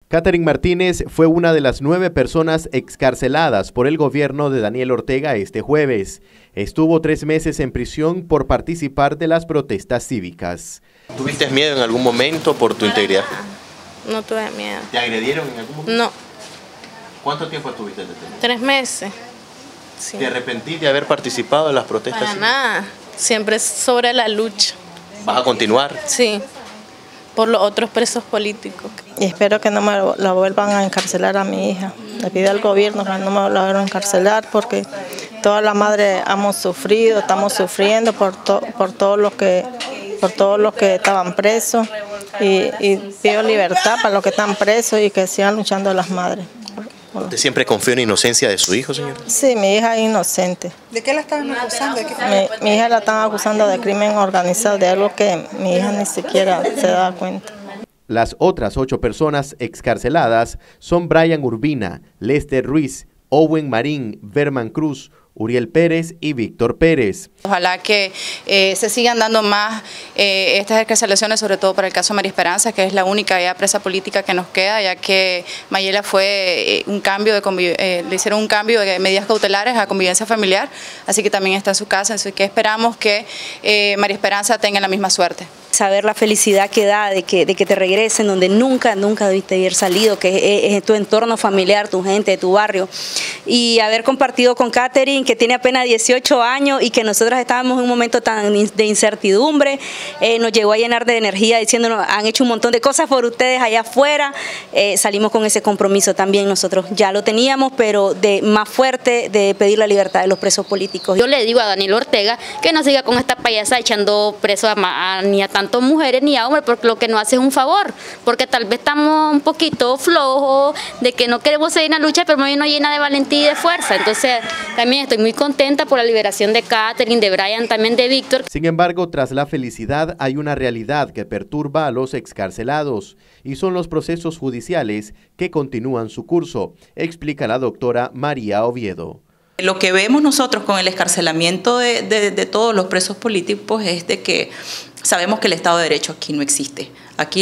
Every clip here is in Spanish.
Catherine Martínez fue una de las 9 personas excarceladas por el gobierno de Daniel Ortega este jueves. Estuvo 3 meses en prisión por participar de las protestas cívicas. ¿Tuviste miedo en algún momento por tu integridad? No tuve miedo. ¿Te agredieron en algún momento? No. ¿Cuánto tiempo estuviste detenido? 3 meses. Sí. ¿Te arrepentís de haber participado en las protestas Para cívicas? nada. Siempre es sobre la lucha. ¿Vas a continuar? Sí. Por los otros presos políticos. Y espero que no me la vuelvan a encarcelar a mi hija. Le pido al gobierno que no me la vuelvan a encarcelar porque todas las madres hemos sufrido, estamos sufriendo por todos los que estaban presos y pido libertad para los que están presos y que sigan luchando las madres. ¿Usted siempre confió en la inocencia de su hijo, señor? Sí, mi hija es inocente. ¿De qué la estaban acusando? Mi hija la están acusando de crimen organizado, de algo que mi hija ni siquiera se da cuenta. Las otras 8 personas excarceladas son Brian Urbina, Lester Ruiz, Owen Marín, Verman Cruz, Uriel Pérez y Víctor Pérez. Ojalá que se sigan dando más estas excarcelaciones, sobre todo para el caso de María Esperanza, que es la única ya presa política que nos queda, ya que Mayela fue le hicieron un cambio de medidas cautelares a convivencia familiar, así que también está en su casa, así que esperamos que María Esperanza tenga la misma suerte. Saber la felicidad que da de que te regresen donde nunca debiste haber salido, que es tu entorno familiar, tu gente, tu barrio, y haber compartido con Catherine, que tiene apenas 18 años y que nosotros estábamos en un momento tan de incertidumbre, nos llegó a llenar de energía diciéndonos, han hecho un montón de cosas por ustedes allá afuera, salimos con ese compromiso también, nosotros ya lo teníamos, pero más fuerte de pedir la libertad de los presos políticos. Yo le digo a Daniel Ortega que no siga con esta payasa echando presos ni a tanto mujeres ni a hombres, porque lo que nos hace es un favor, porque tal vez estamos un poquito flojos de que no queremos seguir en la lucha, pero nos llena de valentía y de fuerza. Entonces también estoy muy contenta por la liberación de Catherine, de Brian, también de Víctor. Sin embargo, tras la felicidad hay una realidad que perturba a los excarcelados y son los procesos judiciales que continúan su curso, explica la doctora María Oviedo. Lo que vemos nosotros con el escarcelamiento de todos los presos políticos es de que sabemos que el Estado de Derecho aquí no existe. Aquí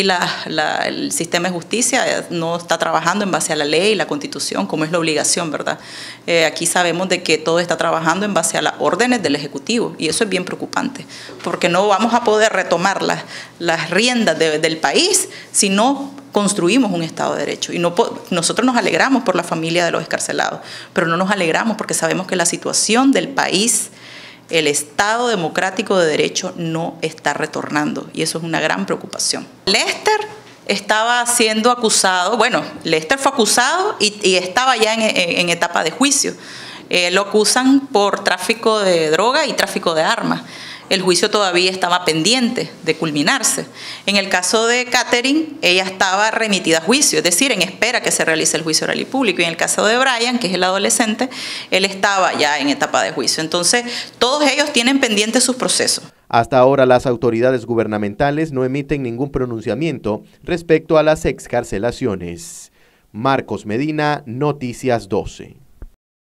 el sistema de justicia no está trabajando en base a la ley y la Constitución, como es la obligación, ¿verdad? Aquí sabemos de que todo está trabajando en base a las órdenes del Ejecutivo y eso es bien preocupante, porque no vamos a poder retomar las riendas del país si no construimos un Estado de Derecho. Y nosotros nos alegramos por la familia de los excarcelados, pero no nos alegramos porque sabemos que la situación del país, el Estado democrático de derecho no está retornando y eso es una gran preocupación. Lester estaba siendo acusado, Lester fue acusado y estaba ya en etapa de juicio. Lo acusan por tráfico de droga y tráfico de armas. El juicio todavía estaba pendiente de culminarse. En el caso de Catherine, ella estaba remitida a juicio, es decir, en espera que se realice el juicio oral y público. Y en el caso de Brian, que es el adolescente, él estaba ya en etapa de juicio. Entonces, todos ellos tienen pendientes sus procesos. Hasta ahora las autoridades gubernamentales no emiten ningún pronunciamiento respecto a las excarcelaciones. Marcos Medina, Noticias 12.